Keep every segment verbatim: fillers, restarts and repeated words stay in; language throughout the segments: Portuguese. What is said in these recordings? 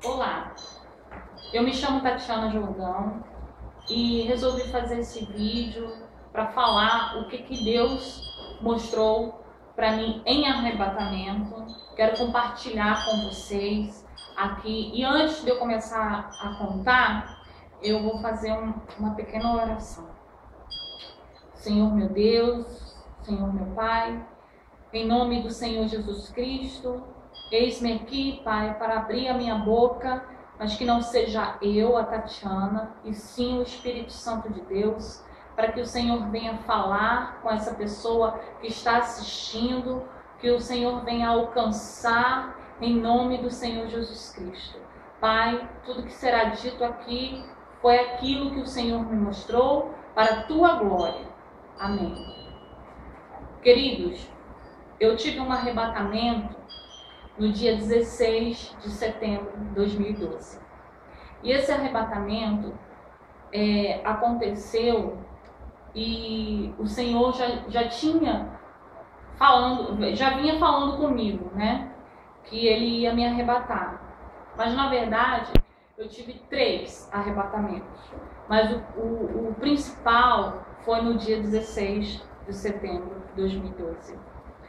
Olá, eu me chamo Tatiana Jordão e resolvi fazer esse vídeo para falar o que, que Deus mostrou para mim em arrebatamento. Quero compartilhar com vocês aqui. E antes de eu começar a contar, eu vou fazer um, uma pequena oração. Senhor meu Deus, Senhor meu Pai, em nome do Senhor Jesus Cristo, eis-me aqui, Pai, para abrir a minha boca, mas que não seja eu, a Tatiana, e sim o Espírito Santo de Deus, para que o Senhor venha falar com essa pessoa que está assistindo, que o Senhor venha alcançar em nome do Senhor Jesus Cristo. Pai, tudo que será dito aqui foi aquilo que o Senhor me mostrou para a tua glória. Amém. Queridos, eu tive um arrebatamento no dia dezesseis de setembro de dois mil e doze. E esse arrebatamento é, aconteceu e o Senhor já, já tinha falando, já vinha falando comigo, né? Que Ele ia me arrebatar. Mas na verdade, eu tive três arrebatamentos. Mas o, o, o principal foi no dia dezesseis de setembro de dois mil e doze.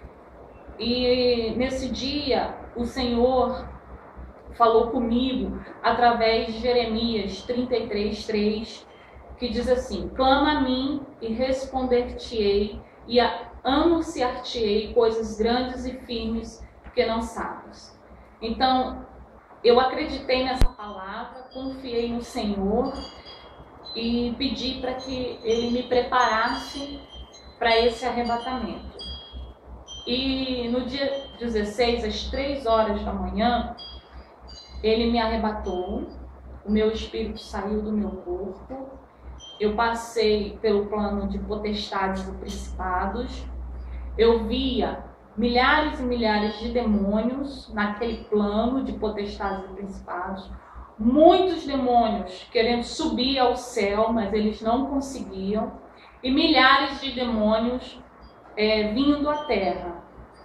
E nesse dia, o Senhor falou comigo através de Jeremias trinta e três, três, que diz assim: clama a mim e responder-te-ei e anunciar-te-ei coisas grandes e firmes que não sabes. Então, eu acreditei nessa palavra, confiei no Senhor e pedi para que Ele me preparasse para esse arrebatamento. E no dia dezesseis, às três horas da manhã, Ele me arrebatou, o meu espírito saiu do meu corpo, eu passei pelo plano de potestades e principados, eu via milhares e milhares de demônios naquele plano de potestades e principados, muitos demônios querendo subir ao céu, mas eles não conseguiam, e milhares de demônios É, vindo à terra.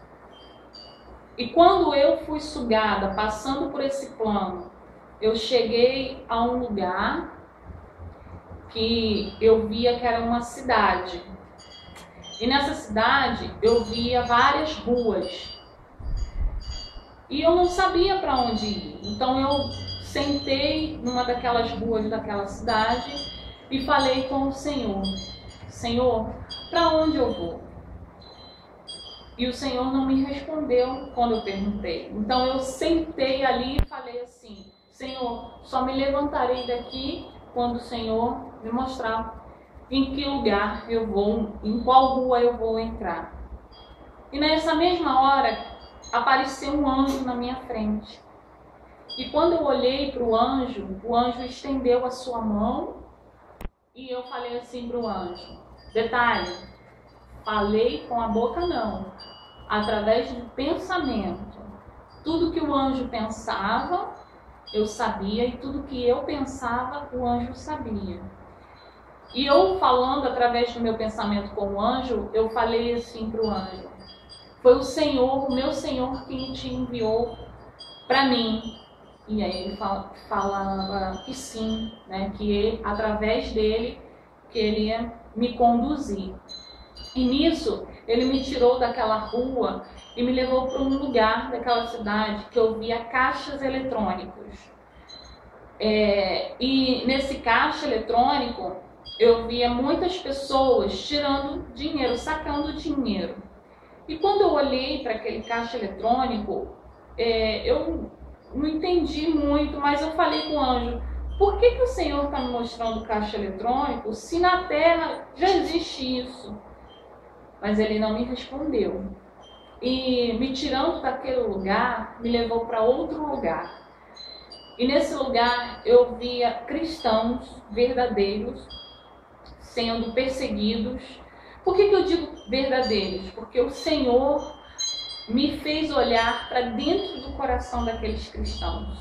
E quando eu fui sugada, passando por esse plano, eu cheguei a um lugar que eu via que era uma cidade. E nessa cidade eu via várias ruas. E eu não sabia para onde ir. Então eu sentei numa daquelas ruas daquela cidade e falei com o Senhor: Senhor, para onde eu vou? E o Senhor não me respondeu quando eu perguntei. Então eu sentei ali e falei assim: Senhor, só me levantarei daqui quando o Senhor me mostrar em que lugar eu vou, em qual rua eu vou entrar. E nessa mesma hora apareceu um anjo na minha frente. E quando eu olhei para o anjo, o anjo estendeu a sua mão e eu falei assim para o anjo: detalhe, falei com a boca não, através do pensamento. Tudo que o anjo pensava, eu sabia, e tudo que eu pensava, o anjo sabia. E eu falando através do meu pensamento com o anjo, eu falei assim para o anjo: foi o Senhor, o meu Senhor, quem te enviou para mim. E aí ele fala, falava que sim, né, que ele, através dele, que ele ia me conduzir. E nisso, ele me tirou daquela rua e me levou para um lugar daquela cidade que eu via caixas eletrônicos. É, e nesse caixa eletrônico, eu via muitas pessoas tirando dinheiro, sacando dinheiro. E quando eu olhei para aquele caixa eletrônico, é, eu não entendi muito, mas eu falei com o anjo: por que que o Senhor está me mostrando caixa eletrônico se na Terra já existe isso? Mas ele não me respondeu. E me tirando daquele lugar, me levou para outro lugar. E nesse lugar eu via cristãos verdadeiros sendo perseguidos. Por que que eu digo verdadeiros? Porque o Senhor me fez olhar para dentro do coração daqueles cristãos.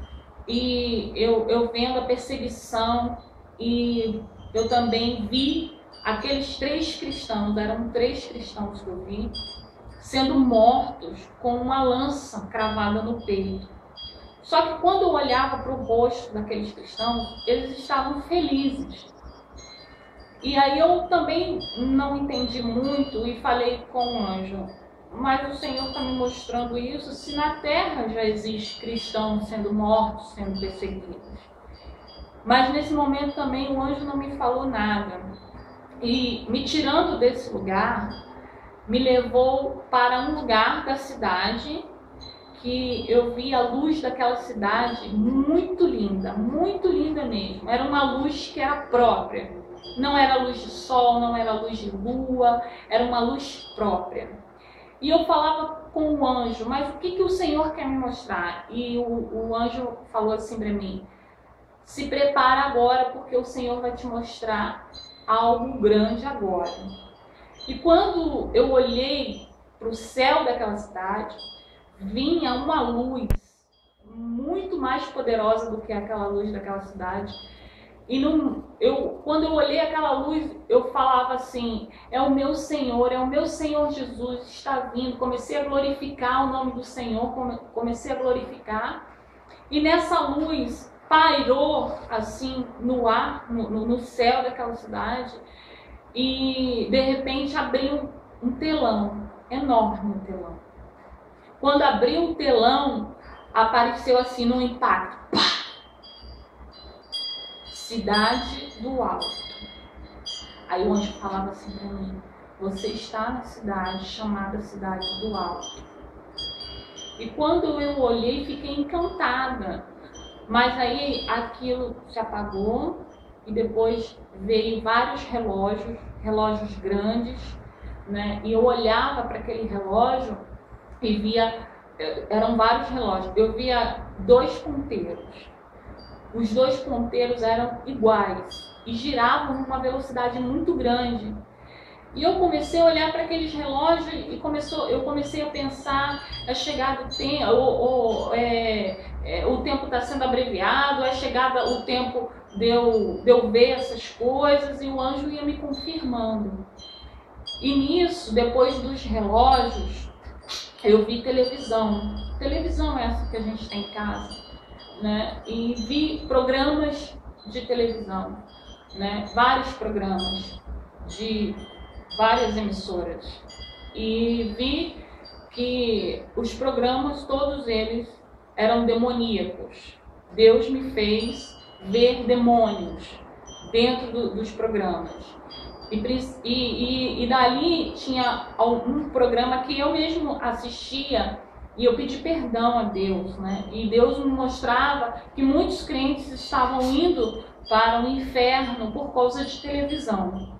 E eu, eu vendo a perseguição, e eu também vi aqueles três cristãos, eram três cristãos que eu vi, sendo mortos com uma lança cravada no peito. Só que quando eu olhava para o rosto daqueles cristãos, eles estavam felizes. E aí eu também não entendi muito e falei com o anjo, mas o Senhor está me mostrando isso se na terra já existe cristãos sendo mortos, sendo perseguidos. Mas nesse momento também o anjo não me falou nada. E me tirando desse lugar, me levou para um lugar da cidade que eu vi a luz daquela cidade muito linda, muito linda mesmo. Era uma luz que era própria. Não era luz de sol, não era luz de lua, era uma luz própria. E eu falava com o anjo, mas o que, que o Senhor quer me mostrar? E o, o anjo falou assim para mim, se prepara agora porque o Senhor vai te mostrar algo grande agora. E quando eu olhei para o céu daquela cidade, vinha uma luz muito mais poderosa do que aquela luz daquela cidade. E não, eu, quando eu olhei aquela luz, eu falava assim, é o meu Senhor, é o meu Senhor Jesus, está vindo. Comecei a glorificar o nome do Senhor, comecei a glorificar. E nessa luz pairou assim no ar, no, no céu daquela cidade. E de repente abriu um telão, enorme um telão. Quando abriu o telão, apareceu assim num impacto. Pá! Cidade do Alto. Aí o anjo falava assim para mim, você está na cidade chamada Cidade do Alto. E quando eu olhei, fiquei encantada. Mas aí aquilo se apagou e depois veio vários relógios, relógios grandes, né? E eu olhava para aquele relógio e via, eram vários relógios, eu via dois ponteiros. Os dois ponteiros eram iguais e giravam numa velocidade muito grande. E eu comecei a olhar para aqueles relógios e começou, eu comecei a pensar, é chegado o tempo, ou, ou, é, é, o tempo está sendo abreviado, é chegado o tempo de eu, de eu ver essas coisas, e o anjo ia me confirmando. E nisso, depois dos relógios, eu vi televisão. Televisão essa que a gente tem em casa. Né? E vi programas de televisão, né? Vários programas de várias emissoras, e vi que os programas, todos eles eram demoníacos. Deus me fez ver demônios dentro do, dos programas. E, e, e dali tinha um programa que eu mesmo assistia, e eu pedi perdão a Deus, né? E Deus me mostrava que muitos crentes estavam indo para o inferno por causa de televisão.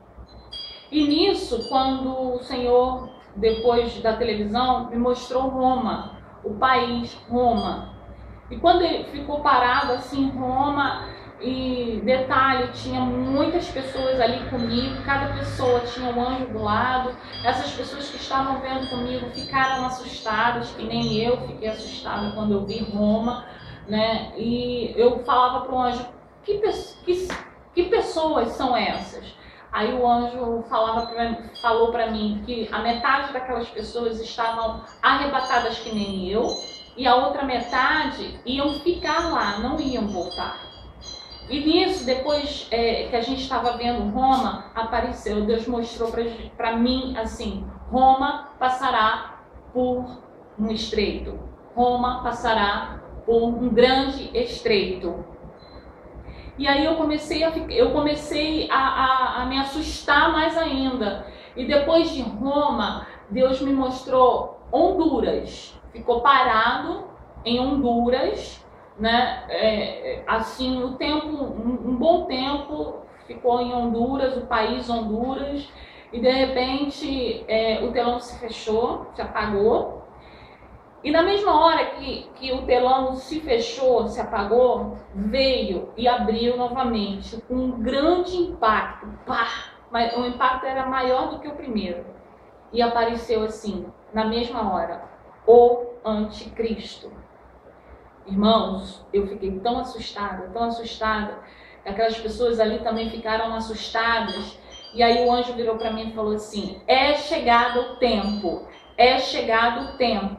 E nisso, quando o Senhor, depois da televisão, me mostrou Roma, o país Roma. E quando ele ficou parado assim, Roma, e detalhe, tinha muitas pessoas ali comigo, cada pessoa tinha um anjo do lado. Essas pessoas que estavam vendo comigo ficaram assustadas, que nem eu fiquei assustada quando eu vi Roma, né? E eu falava para o anjo, que, que, que pessoas são essas? Aí o anjo falava pra, falou para mim que a metade daquelas pessoas estavam arrebatadas que nem eu, e a outra metade iam ficar lá, não iam voltar. E nisso, depois é, que a gente estava vendo Roma, apareceu, Deus mostrou para mim assim, Roma passará por um estreito, Roma passará por um grande estreito. E aí eu comecei a, eu comecei a, a, a me assustar mais ainda. E depois de Roma, Deus me mostrou Honduras, ficou parado em Honduras, né? É, assim, o tempo, um, um bom tempo ficou em Honduras, o país Honduras, e de repente é, o telão se fechou, se apagou, e na mesma hora que, que o telão se fechou, se apagou, veio e abriu novamente com um grande impacto, pá! Mas o impacto era maior do que o primeiro, e apareceu assim, na mesma hora, o Anticristo. Irmãos, eu fiquei tão assustada, tão assustada, aquelas pessoas ali também ficaram assustadas, e aí o anjo virou para mim e falou assim, é chegado o tempo, é chegado o tempo,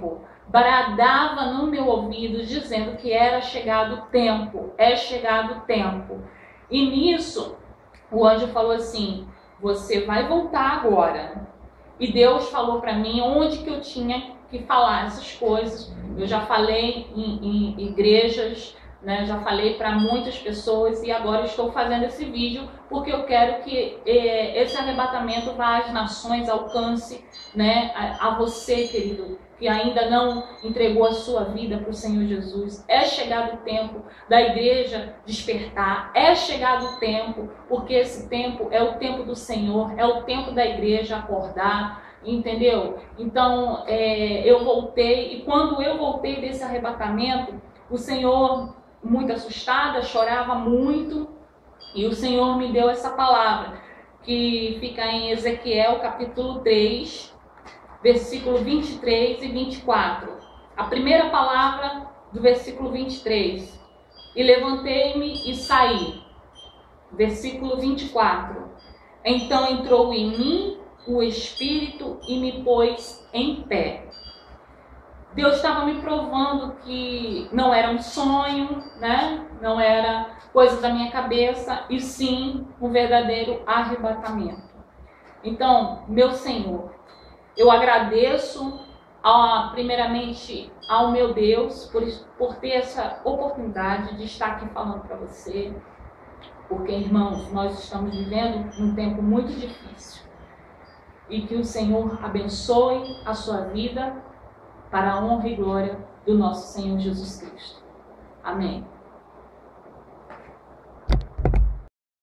bradava no meu ouvido, dizendo que era chegado o tempo, é chegado o tempo. E nisso, o anjo falou assim, você vai voltar agora. E Deus falou para mim onde que eu tinha que falar essas coisas. Eu já falei em, em igrejas, né? Já falei para muitas pessoas e agora estou fazendo esse vídeo porque eu quero que eh, esse arrebatamento vá às nações, alcance, né, a, a você, querido, que ainda não entregou a sua vida para o Senhor Jesus. É chegado o tempo da igreja despertar, é chegado o tempo, porque esse tempo é o tempo do Senhor, é o tempo da igreja acordar, entendeu? Então, é, eu voltei, e quando eu voltei desse arrebatamento, o Senhor, muito assustada, chorava muito, e o Senhor me deu essa palavra, que fica em Ezequiel capítulo três, versículo vinte e três e vinte e quatro. A primeira palavra do versículo vinte e três. E levantei-me e saí. Versículo vinte e quatro. Então entrou em mim o Espírito e me pôs em pé. Deus estava me provando que não era um sonho, né? Não era coisa da minha cabeça, e sim um verdadeiro arrebatamento. Então, meu Senhor, eu agradeço a, primeiramente ao meu Deus por, por ter essa oportunidade de estar aqui falando para você, porque, irmãos, nós estamos vivendo um tempo muito difícil, e que o Senhor abençoe a sua vida para a honra e glória do nosso Senhor Jesus Cristo. Amém.